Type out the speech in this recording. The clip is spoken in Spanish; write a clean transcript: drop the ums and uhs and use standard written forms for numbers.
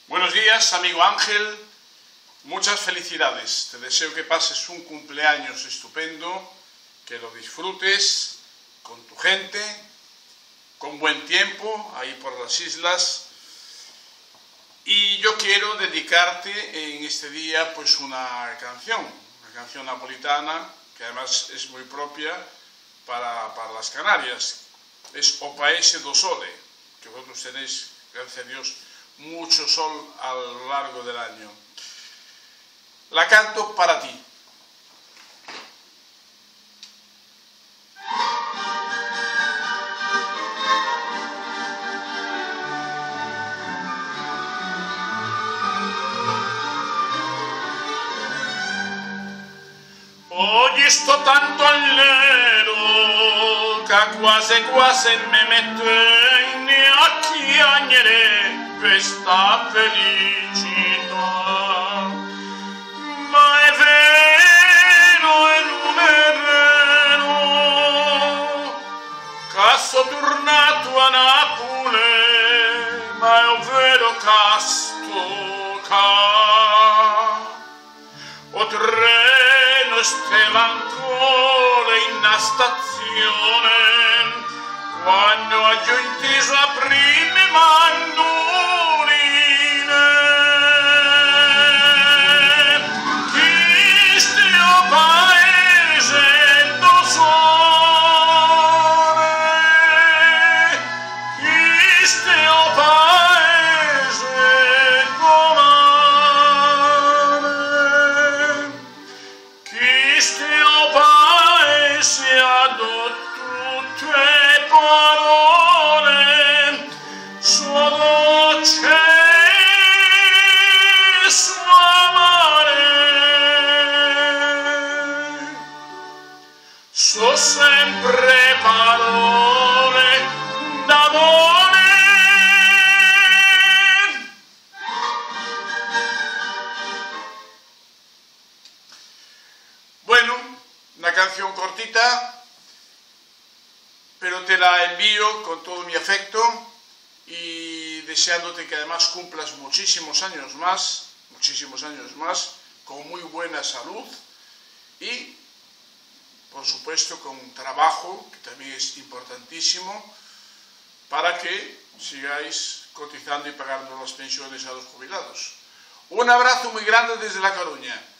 Buenos días, amigo Ángel. Muchas felicidades. Te deseo que pases un cumpleaños estupendo, que lo disfrutes con tu gente, con buen tiempo, ahí por las islas. Y yo quiero dedicarte en este día pues una canción napolitana, que además es muy propia para las Canarias. Es O Paese do Sole, que vosotros tenéis, gracias a Dios, mucho sol a lo largo del año. La canto para ti. Oggi sto tanto all'ero che quasi mi metto a chiagnere questa felicità, ma è vero e non è vero che sono tornato a Napoli, ma è vero che sto qua. O treno stava ancora in una stazione quando ho inteso a prime mandoline. Questo paese do sole, questo paese do mare, questo paese adotto tutte parole, suo dolce, suo amare, so sempre parole d'amore. Bueno, una canción cortita, pero te la envío con todo mi afecto y deseándote que además cumplas muchísimos años más, con muy buena salud y, por supuesto, con trabajo, que también es importantísimo, para que sigáis cotizando y pagando las pensiones a los jubilados. Un abrazo muy grande desde La Coruña.